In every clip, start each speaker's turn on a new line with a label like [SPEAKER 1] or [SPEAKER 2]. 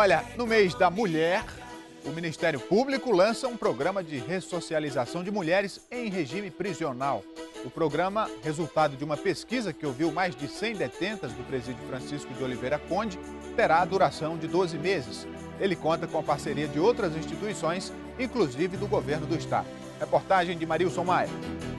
[SPEAKER 1] Olha, no mês da mulher, o Ministério Público lança um programa de ressocialização de mulheres em regime prisional. O programa, resultado de uma pesquisa que ouviu mais de 100 detentas do presídio Francisco de Oliveira Conde, terá a duração de 12 meses. Ele conta com a parceria de outras instituições, inclusive do governo do estado. Reportagem de Marilson Maia.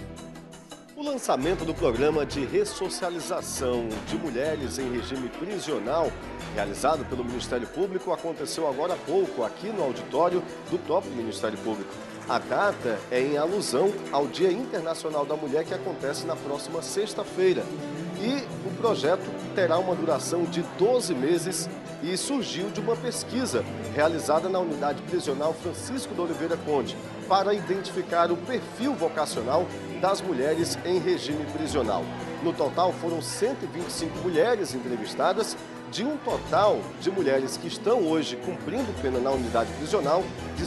[SPEAKER 2] O lançamento do programa de ressocialização de mulheres em regime prisional, realizado pelo Ministério Público, aconteceu agora há pouco aqui no auditório do próprio Ministério Público. A data é em alusão ao Dia Internacional da Mulher, que acontece na próxima sexta-feira. E o projeto terá uma duração de 12 meses e surgiu de uma pesquisa realizada na unidade prisional Francisco de Oliveira Conde para identificar o perfil vocacional das mulheres em regime prisional. No total, foram 125 mulheres entrevistadas, de um total de mulheres que estão hoje cumprindo pena na unidade prisional de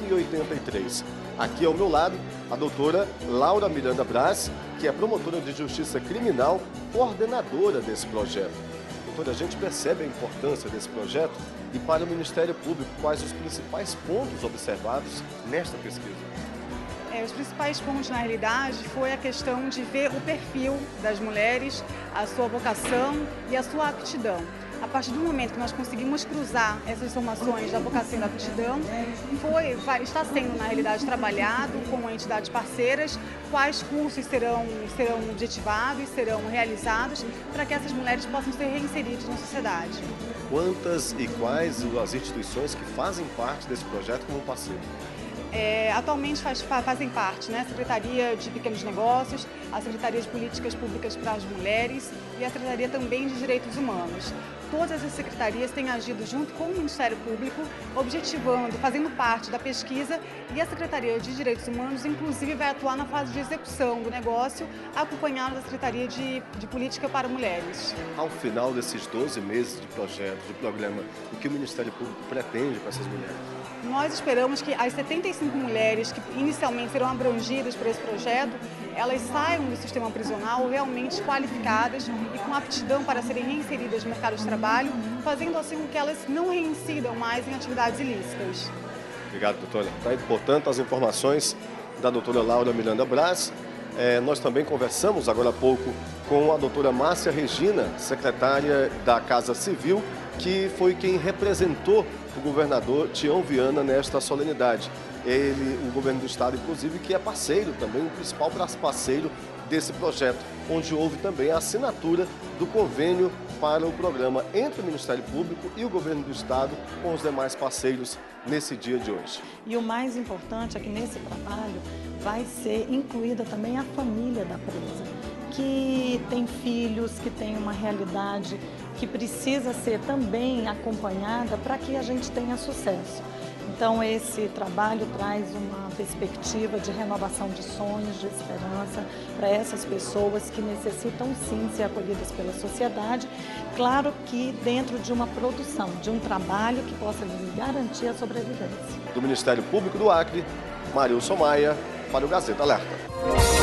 [SPEAKER 2] 183. Aqui ao meu lado, a doutora Laura Miranda Braz, que é promotora de justiça criminal, coordenadora desse projeto. Doutora, a gente percebe a importância desse projeto e para o Ministério Público, quais os principais pontos observados nesta pesquisa?
[SPEAKER 3] Os principais pontos, na realidade, foi a questão de ver o perfil das mulheres, a sua vocação e a sua aptidão. A partir do momento que nós conseguimos cruzar essas informações da vocação e da aptidão, está sendo, na realidade, trabalhado com entidades parceiras, quais cursos serão objetivados, serão realizados, para que essas mulheres possam ser reinseridas na sociedade.
[SPEAKER 2] Quantas e quais as instituições que fazem parte desse projeto como parceiro?
[SPEAKER 3] Atualmente fazem parte, a Secretaria de Pequenos Negócios, a Secretaria de Políticas Públicas para as Mulheres e a Secretaria também de Direitos Humanos. Todas as secretarias têm agido junto com o Ministério Público, objetivando, fazendo parte da pesquisa, e a Secretaria de Direitos Humanos, inclusive, vai atuar na fase de execução do negócio, acompanhada da Secretaria de Política para Mulheres.
[SPEAKER 2] Ao final desses 12 meses de projeto, de programa, o que o Ministério Público pretende para essas mulheres?
[SPEAKER 3] Nós esperamos que as 75 mulheres que inicialmente serão abrangidas por esse projeto, elas saiam do sistema prisional realmente qualificadas e com aptidão para serem reinseridas no mercado de trabalho, fazendo assim com que elas não reincidam mais em atividades ilícitas.
[SPEAKER 2] Obrigado, doutora. Tá aí, portanto, as informações da doutora Laura Miranda Braz. Nós também conversamos agora há pouco com a doutora Márcia Regina, secretária da Casa Civil, que foi quem representou o governador Tião Viana nesta solenidade. O governo do estado, inclusive, que é parceiro também, o principal parceiro desse projeto, onde houve também a assinatura do convênio para o programa entre o Ministério Público e o governo do estado com os demais parceiros nesse dia de hoje.
[SPEAKER 4] E o mais importante é que nesse trabalho vai ser incluída também a família da presa, que tem filhos, que tem uma realidade que precisa ser também acompanhada para que a gente tenha sucesso. Então, esse trabalho traz uma perspectiva de renovação de sonhos, de esperança para essas pessoas que necessitam, sim, ser acolhidas pela sociedade. Claro que dentro de uma produção, de um trabalho que possa lhes garantir a sobrevivência.
[SPEAKER 2] Do Ministério Público do Acre, Marilson Maia, para o Gazeta Alerta.